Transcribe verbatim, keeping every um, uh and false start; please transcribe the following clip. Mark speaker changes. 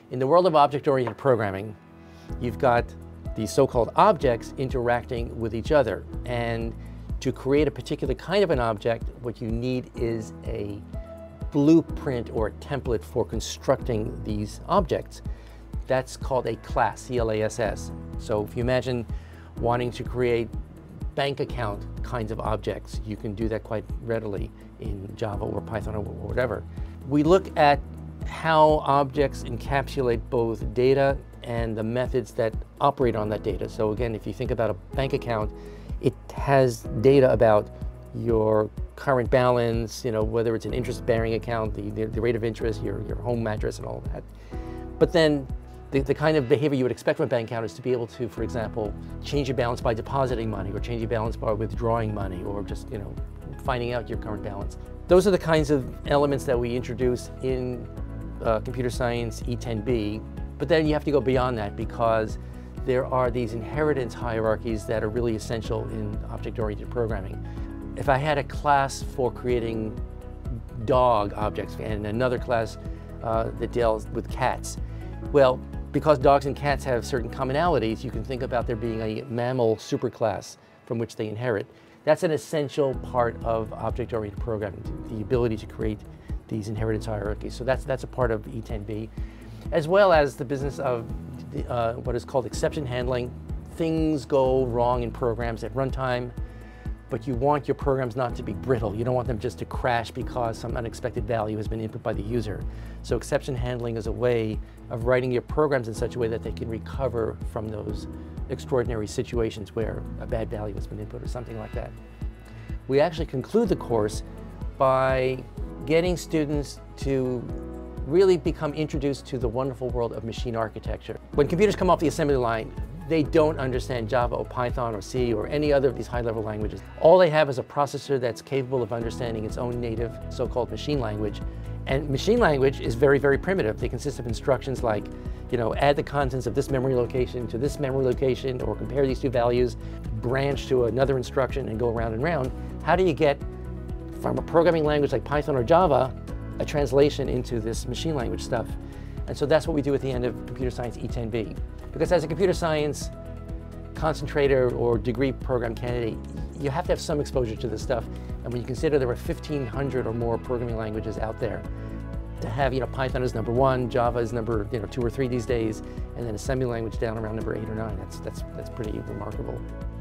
Speaker 1: In the world of object-oriented programming, you've got these so-called objects interacting with each other. And to create a particular kind of an object, what you need is a blueprint or a template for constructing these objects. That's called a class, C L A S S. So if you imagine wanting to create bank account kinds of objects, you can do that quite readily in Java or Python or whatever. We look at how objects encapsulate both data and the methods that operate on that data. So again, if you think about a bank account, it has data about your current balance, you know, whether it's an interest-bearing account, the, the, the rate of interest, your, your home address and all that. But then the, the kind of behavior you would expect from a bank account is to be able to, for example, change your balance by depositing money, or change your balance by withdrawing money, or just, you know, finding out your current balance. Those are the kinds of elements that we introduce in uh, computer science E ten B, but then you have to go beyond that, because there are these inheritance hierarchies that are really essential in object-oriented programming. If I had a class for creating dog objects and another class uh, that deals with cats, well, because dogs and cats have certain commonalities, you can think about there being a mammal superclass from which they inherit. That's an essential part of object-oriented programming, the ability to create these inheritance hierarchies. So that's, that's a part of E ten B, as well as the business of the, uh, what is called exception handling. Things go wrong in programs at runtime, but you want your programs not to be brittle. You don't want them just to crash because some unexpected value has been input by the user. So exception handling is a way of writing your programs in such a way that they can recover from those extraordinary situations where a bad value has been input or something like that. We actually conclude the course by getting students to really become introduced to the wonderful world of machine architecture. When computers come off the assembly line, they don't understand Java or Python or C or any other of these high-level languages. All they have is a processor that's capable of understanding its own native so-called machine language. And machine language is very, very primitive. They consist of instructions like, you know, add the contents of this memory location to this memory location, or compare these two values, branch to another instruction, and go round and round. How do you get from a programming language like Python or Java a translation into this machine language stuff? And so that's what we do at the end of Computer Science E ten B. Because as a computer science concentrator or degree program candidate, you have to have some exposure to this stuff. And when you consider there are fifteen hundred or more programming languages out there, to have, you know, Python is number one, Java is number, you know, two or three these days, and then assembly language down around number eight or nine, that's, that's, that's pretty remarkable.